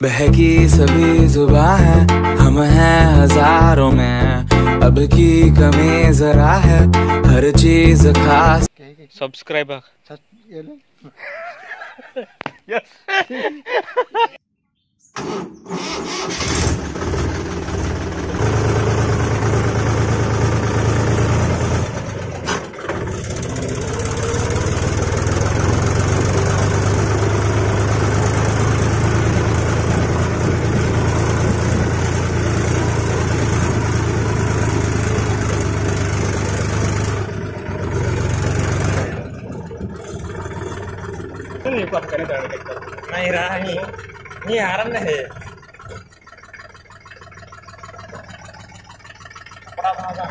बहकी सभी जुबां है, हम हैं हजारों में, अब की कमी जरा है, हर चीज खास। सब्सक्राइबर नहीं रहा नहीं हारन है बड़ा भागा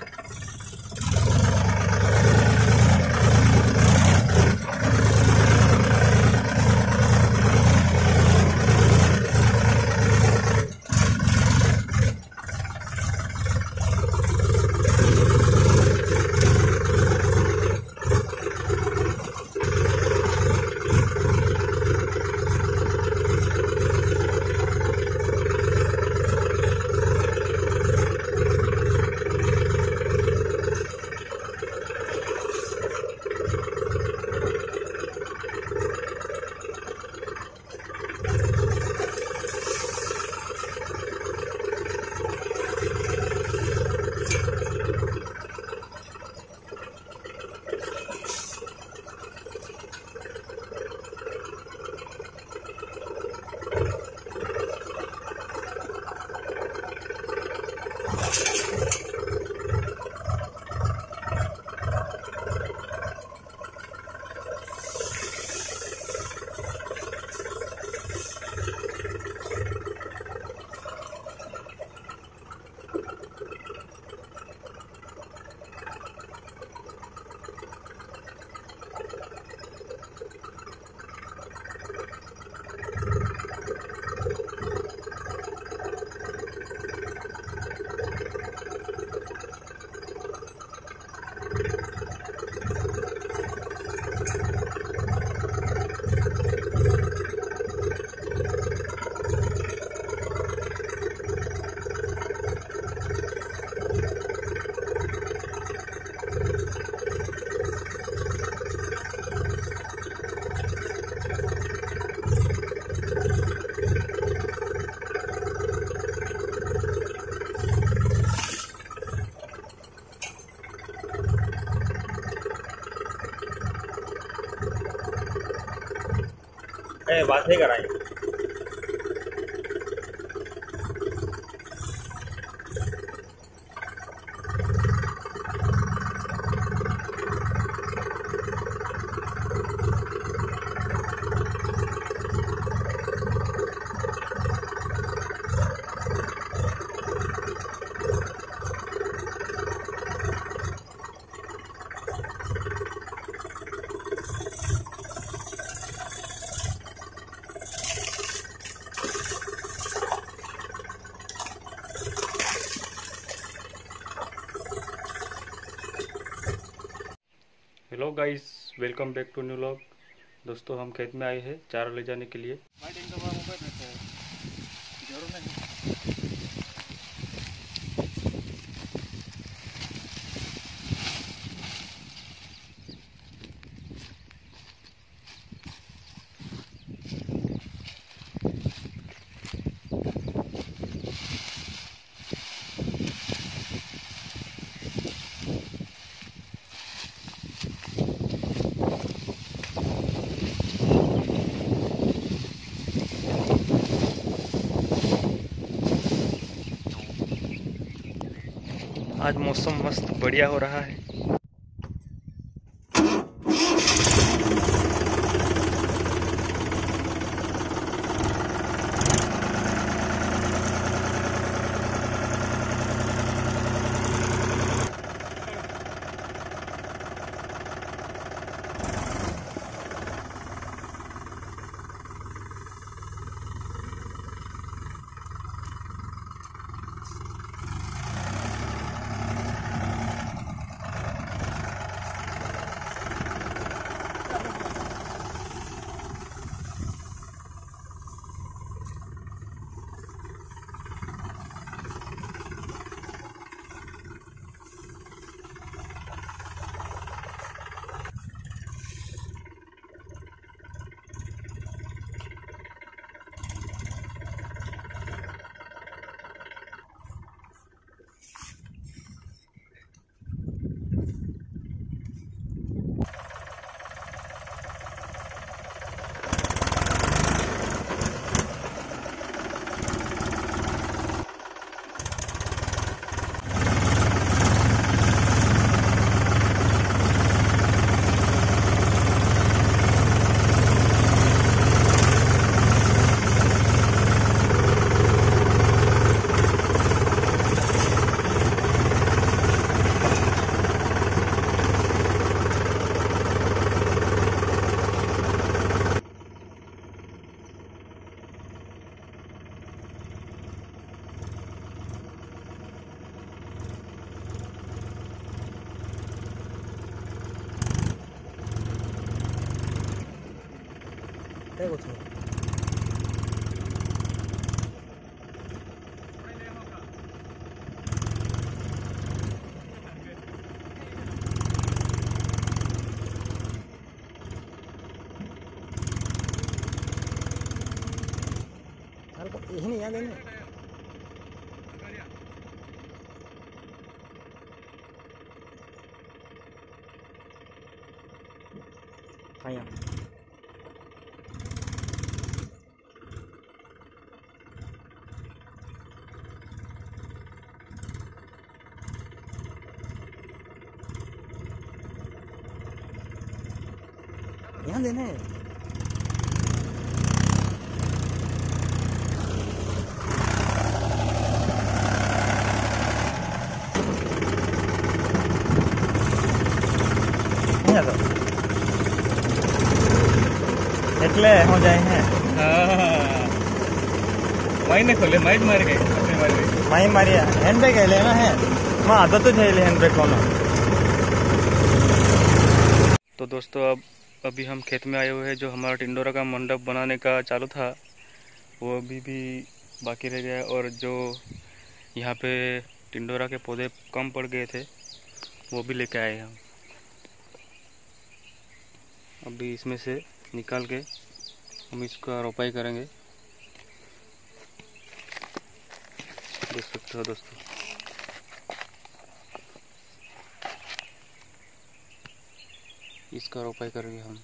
बात नहीं कराएंगे। Hello guys, welcome back to new vlog. दोस्तों, हम खेत में आए हैं चारा ले जाने के लिए। आज मौसम मस्त बढ़िया हो रहा है। क्या कुछ यही नहीं याद है हाँ यहाँ देना है એટલે हो जाए हैं माई ने खोले माई मार गए माई मारिया हैंड बैग है लेना है मैं आदत तो है हैंड बैग होना। तो दोस्तों अभी हम खेत में आए हुए हैं। जो हमारा टिंडोरा का मंडप बनाने का चालू था वो अभी भी बाकी रह गया, और जो यहाँ पे टिंडोरा के पौधे कम पड़ गए थे वो भी लेके आए हम। अभी इसमें से निकाल के हम इसका रोपाई करेंगे। देख सकते हो दोस्तों, इसका रोपाई करेंगे हम।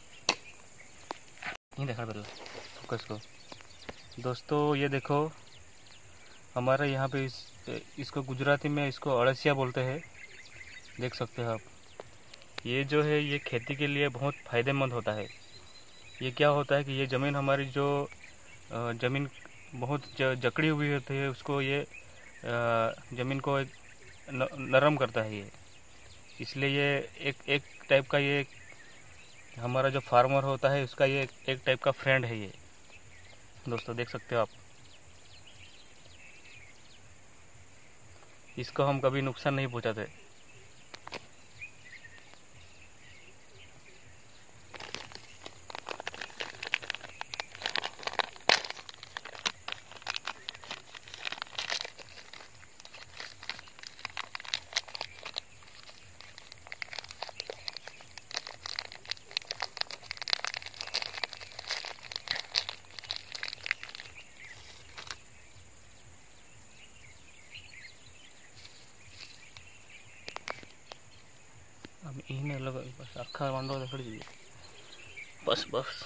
नहीं देखा पहले फोकस को। दोस्तों ये देखो, हमारे यहाँ पे इसको गुजराती में इसको अड़सिया बोलते हैं। देख सकते हो आप, ये जो है ये खेती के लिए बहुत फ़ायदेमंद होता है। ये क्या होता है कि ये ज़मीन हमारी जो ज़मीन बहुत जकड़ी हुई होती है उसको ये ज़मीन को नरम करता है ये। इसलिए ये एक टाइप का ये हमारा जो फार्मर होता है उसका ये एक टाइप का फ्रेंड है ये। दोस्तों देख सकते हो आप, इसको हम कभी नुकसान नहीं पहुंचाते। ini lo bas akar mando dekhi बस बस।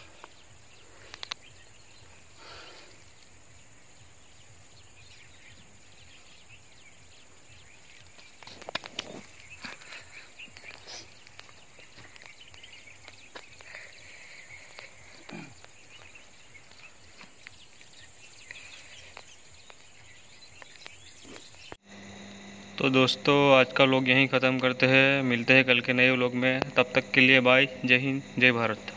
तो दोस्तों आज का व्लॉग यहीं ख़त्म करते हैं। मिलते हैं कल के नए व्लॉग में। तब तक के लिए बाय। जय हिंद, जय भारत।